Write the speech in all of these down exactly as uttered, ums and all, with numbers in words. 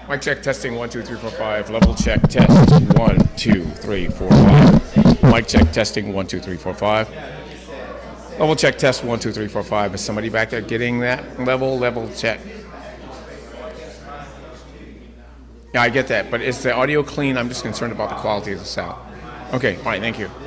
Mic check testing one two three four five. Level check test one two three four five. Mic check testing one two three four five. Level check test one two three four five. Is somebody back there getting that level level check? Yeah, I get that, but is the audio clean? I'm just concerned about the quality of the sound. Okay, fine, thank you.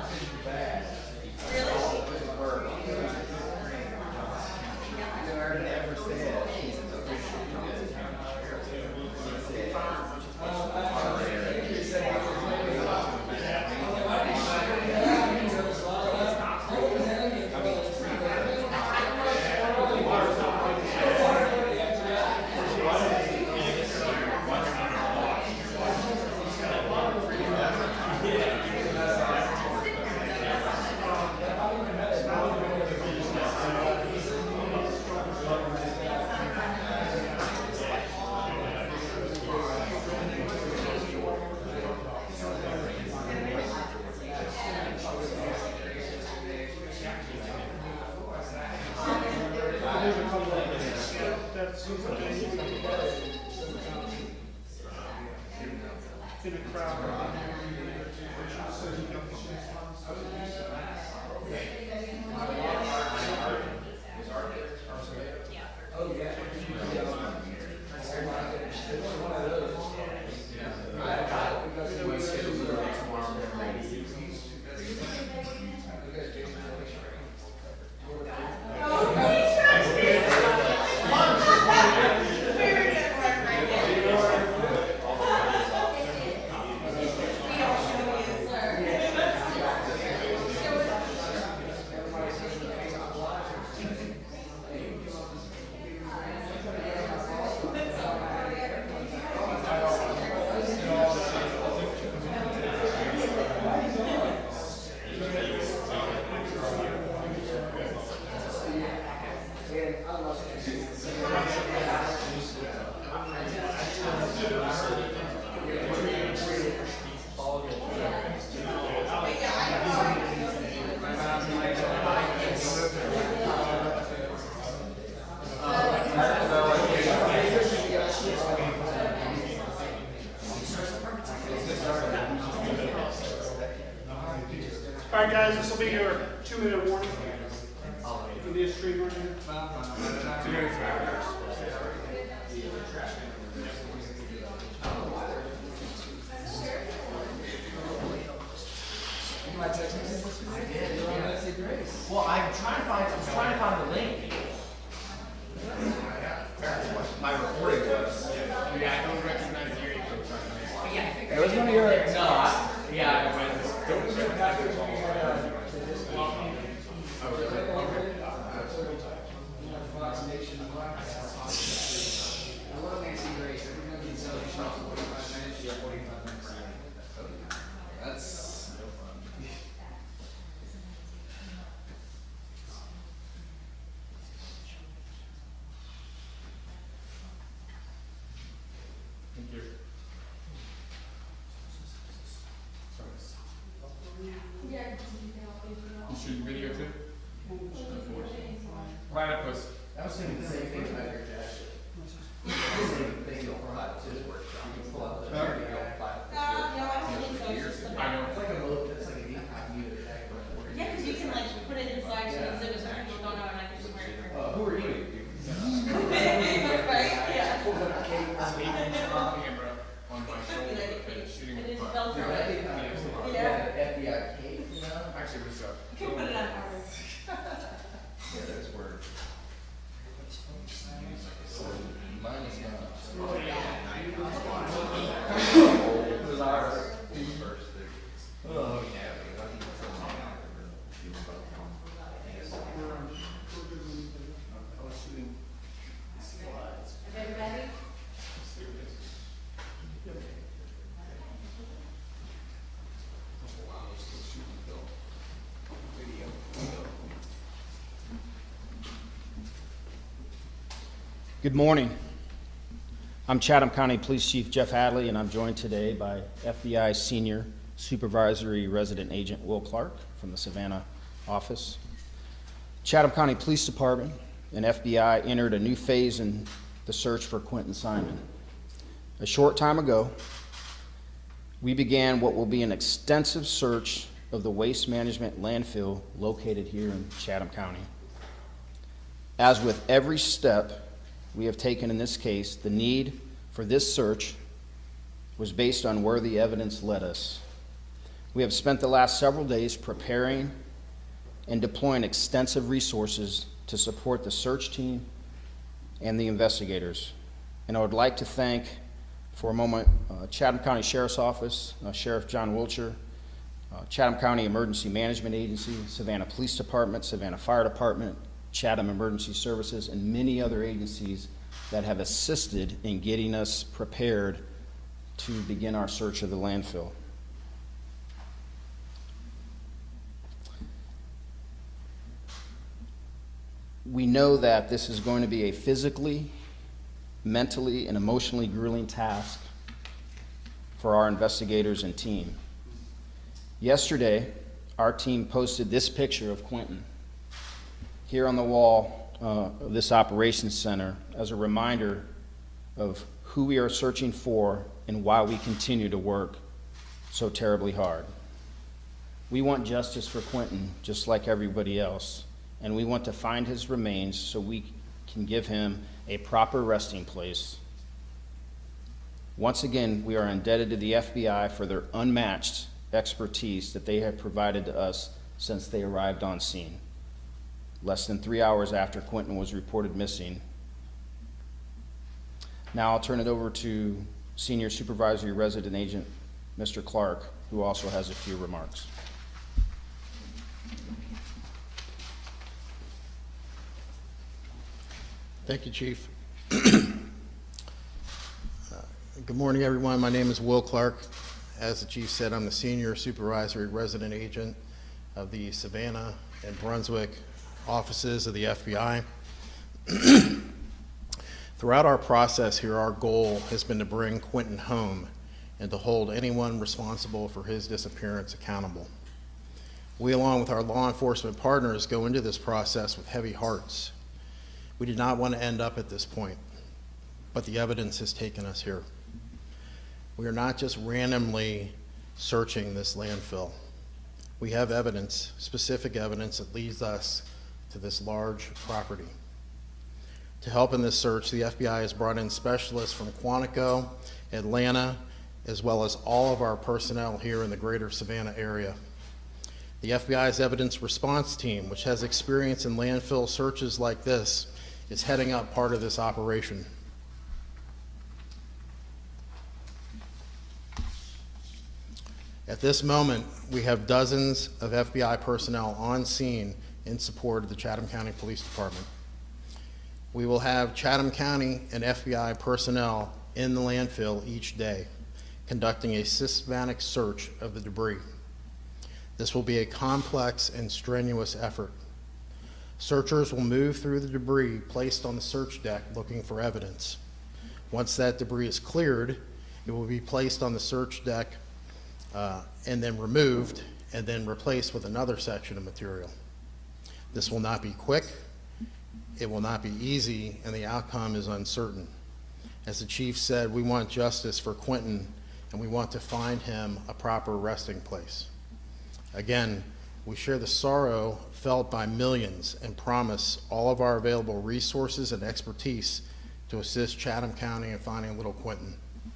All right, guys, this will be your two-minute warning. If you need a stream right here. Two minutes. I did. Well, I'm trying to find. I'm trying to find the link. My recording was. Yeah, I don't recognize your equipment. Yeah, I think It was one of your. No, I, yeah. I went. That's no fun. Thank you. You shoot video too? Platypus. I was thinking the same thing about your jacket. They go for hot to his workshop. You can pull out the jacket. I know. It's like a little, it's like a deep unit jacket. Yeah, because you can like put it inside so the zippers and people don't know and I can just wear it. Uh, who are you? Right? Yeah. Camera on my shoulder and shooting It the is front. felt Dude, right. I think I'm Yeah. F B I cape, you know? Actually, what's up? You can put it on our. Yeah, that's where. Mine is not. Oh, yeah. It was ours. Oh, Everybody? Good morning. I'm Chatham County Police Chief Jeff Hadley, and I'm joined today by F B I Senior Supervisory Resident Agent Will Clark from the Savannah office. Chatham County Police Department and F B I entered a new phase in the search for Quentin Simon. A short time ago, we began what will be an extensive search of the waste management landfill located here in Chatham County. As with every step we have taken in this case, the need for this search was based on where the evidence led us. We have spent the last several days preparing and deploying extensive resources to support the search team and the investigators. And I would like to thank, for a moment, uh, Chatham County Sheriff's Office, uh, Sheriff John Wiltshire, uh, Chatham County Emergency Management Agency, Savannah Police Department, Savannah Fire Department, Chatham Emergency Services, and many other agencies that have assisted in getting us prepared to begin our search of the landfill. We know that this is going to be a physically, mentally, and emotionally grueling task for our investigators and team. Yesterday, our team posted this picture of Quentin here on the wall uh, of this operations center as a reminder of who we are searching for and why we continue to work so terribly hard. We want justice for Quentin just like everybody else, and we want to find his remains so we can give him a proper resting place. Once again, we are indebted to the F B I for their unmatched expertise that they have provided to us since they arrived on scene, less than three hours after Quentin was reported missing. Now I'll turn it over to Senior Supervisory Resident Agent Mister Clark, who also has a few remarks. Thank you, Chief. uh, good morning, everyone. My name is Will Clark. As the Chief said, I'm the Senior Supervisory Resident Agent of the Savannah and Brunswick offices of the F B I. Throughout our process here, our goal has been to bring Quentin home and to hold anyone responsible for his disappearance accountable. We, along with our law enforcement partners, go into this process with heavy hearts. We did not want to end up at this point, but the evidence has taken us here. We are not just randomly searching this landfill. We have evidence, specific evidence, that leads us to this large property. To help in this search, the F B I has brought in specialists from Quantico, Atlanta, as well as all of our personnel here in the greater Savannah area. The F B I's evidence response team, which has experience in landfill searches like this, is heading up part of this operation. At this moment, we have dozens of F B I personnel on scene in support of the Chatham County Police Department. We will have Chatham County and F B I personnel in the landfill each day, conducting a systematic search of the debris. This will be a complex and strenuous effort. Searchers will move through the debris placed on the search deck looking for evidence. Once that debris is cleared, it will be placed on the search deck uh, and then removed and then replaced with another section of material. This will not be quick, it will not be easy, and the outcome is uncertain. As the Chief said, we want justice for Quentin, and we want to find him a proper resting place. Again, we share the sorrow felt by millions and promise all of our available resources and expertise to assist Chatham County in finding little Quentin.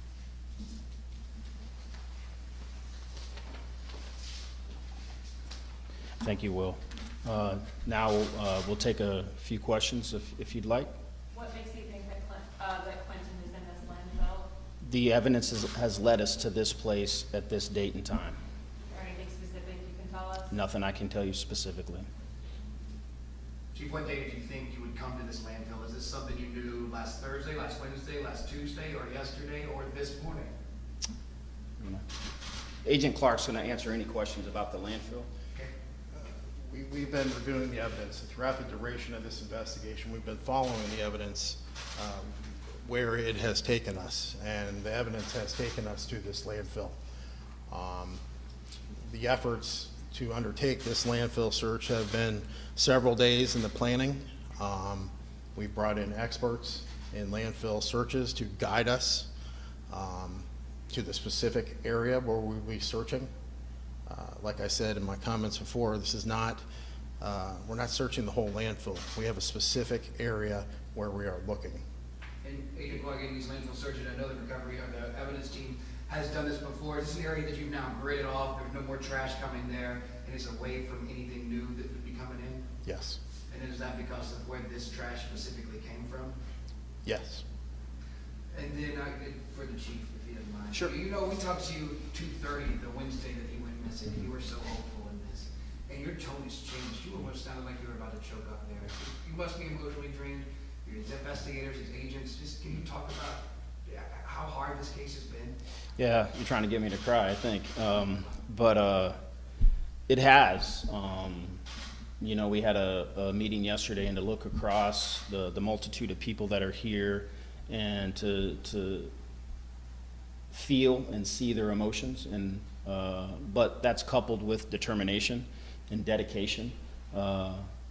Thank you, Will. Uh, now uh, we'll take a few questions if, if you'd like. What makes you think that, Clint, uh, that Quentin is in this landfill? The evidence is, has led us to this place at this date and time. Is there anything specific you can tell us? Nothing I can tell you specifically. Chief, what day did you think you would come to this landfill? Is this something you knew last Thursday, last Wednesday, last Tuesday, or yesterday, or this morning? You know. Agent Clark's going to answer any questions about the landfill. Okay. Uh, we, we've been reviewing the evidence, and throughout the duration of this investigation, we've been following the evidence um, where it has taken us, and the evidence has taken us to this landfill. Um, the efforts to undertake this landfill search have been several days in the planning. Um, we've brought in experts in landfill searches to guide us um, to the specific area where we'll be searching. Uh, like I said in my comments before, this is not, uh, we're not searching the whole landfill. We have a specific area where we are looking. And Agent Clark, in these landfill searches, I know the recovery of the evidence team has done this before. Is this an area that you've now gridded off? There's no more trash coming there, and it's away from anything new that would be coming in? Yes. And is that because of where this trash specifically came from? Yes. And then, uh, for the chief, if you don't mind. Sure. You know, we talked to you two thirty, the Wednesday that he went missing, and you were so hopeful in this. And your tone has changed. You almost sounded like you were about to choke up there. You must be emotionally drained. You're these investigators, these agents. Just, can you talk about yeah, how hard this case has been? Yeah, you're trying to get me to cry, I think. Um, but uh, it has. Um, you know, we had a, a meeting yesterday, and to look across the, the multitude of people that are here and to, to feel and see their emotions, and uh, but that's coupled with determination and dedication uh,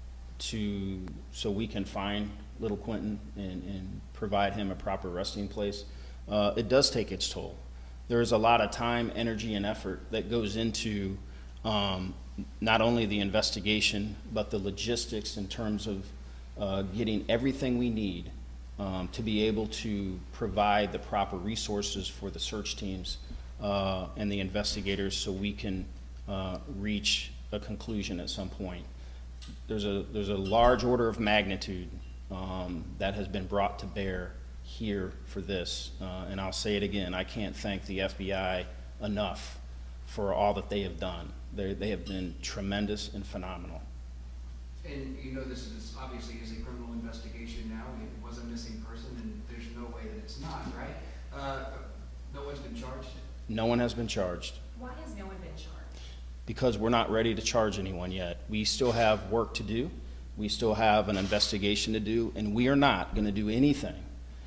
to so we can find little Quentin and, and provide him a proper resting place. Uh, it does take its toll. There is a lot of time, energy, and effort that goes into um, not only the investigation, but the logistics in terms of uh, getting everything we need um, to be able to provide the proper resources for the search teams uh, and the investigators so we can uh, reach a conclusion at some point. There's a, there's a large order of magnitude um, that has been brought to bear here for this, uh, and I'll say it again, I can't thank the F B I enough for all that they have done. They, they have been tremendous and phenomenal. And you know this is obviously is a criminal investigation now. It was a missing person, and there's no way that it's not, right? Uh, no one's been charged? No one has been charged. Why has no one been charged? Because we're not ready to charge anyone yet. We still have work to do. We still have an investigation to do, and we are not going to do anything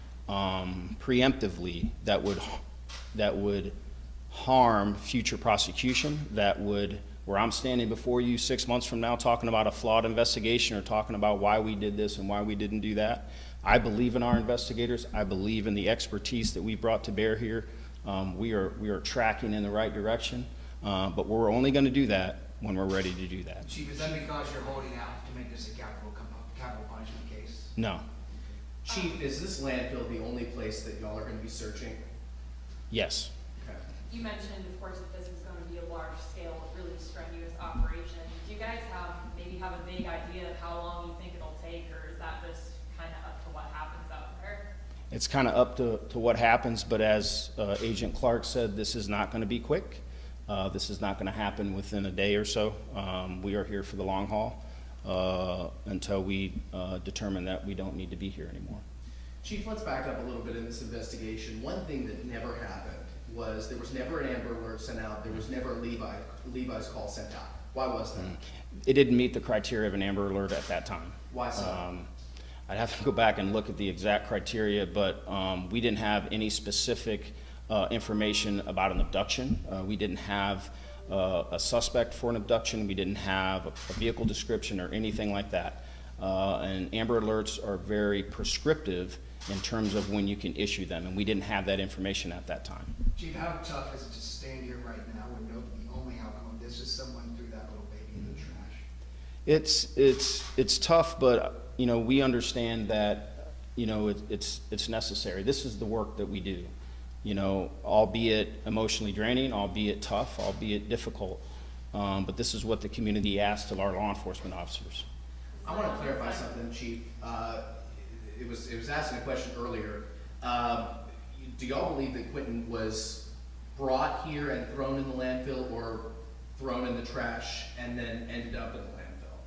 um, preemptively that would that would harm future prosecution, that would, where I'm standing before you six months from now talking about a flawed investigation or talking about why we did this and why we didn't do that. I believe in our investigators. I believe in the expertise that we brought to bear here. Um, we are we are tracking in the right direction, uh, but we're only going to do that when we're ready to do that. Chief, is that because you're holding out to make this a capital capital punishment case? No. Chief, is this landfill the only place that y'all are going to be searching? Yes. Okay. You mentioned, of course, that this is going to be a large-scale, really strenuous operation. Do you guys have, maybe have a vague idea of how long you think it'll take, or is that just kind of up to what happens out there? It's kind of up to, to what happens, but as uh, Agent Clark said, this is not going to be quick. Uh, this is not going to happen within a day or so. Um, we are here for the long haul uh, until we uh, determine that we don't need to be here anymore. Chief, let's back up a little bit in this investigation. One thing that never happened was there was never an Amber Alert sent out. There was never a Levi, Levi's call sent out. Why was that? It didn't meet the criteria of an Amber Alert at that time. Why so? Um, I'd have to go back and look at the exact criteria, but um, we didn't have any specific uh, information about an abduction. Uh, we didn't have uh, a suspect for an abduction. We didn't have a, a vehicle description or anything like that. Uh, and Amber Alerts are very prescriptive in terms of when you can issue them, and we didn't have that information at that time. Chief, how tough is it to stand here right now and know that the only outcome of this is someone threw that little baby in the trash? It's it's it's tough, but you know we understand that you know it, it's it's necessary. This is the work that we do, you know, albeit emotionally draining, albeit tough, albeit difficult. Um, but this is what the community asks of our law enforcement officers. I want to clarify something, Chief. Uh, it was it was asking a question earlier. Uh, do y'all believe that Quentin was brought here and thrown in the landfill, or thrown in the trash and then ended up in the landfill?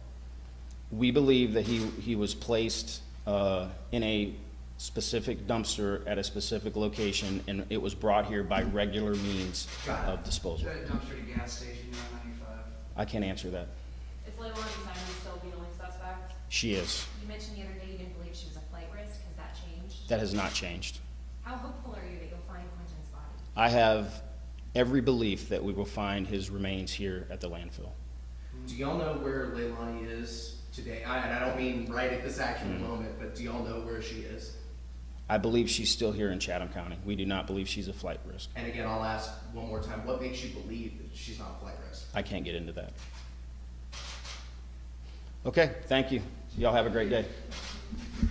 We believe that he he was placed uh, in a specific dumpster at a specific location, and it was brought here by regular means Got it. of disposal. Is that a dumpster to gas station, nine ninety-five? I can't answer that. Is Leilani Simon still the only suspect? She is. You mentioned the other day you didn't believe she was a flight risk. Has that changed? That has not changed. How hopeful are you that you'll find Quentin's body? I have every belief that we will find his remains here at the landfill. Do y'all know where Leilani is today? I, and I don't mean right at this actual Mm. moment, but do y'all know where she is? I believe she's still here in Chatham County. We do not believe she's a flight risk. And again, I'll ask one more time, what makes you believe that she's not a flight risk? I can't get into that. Okay, thank you. Y'all have a great day.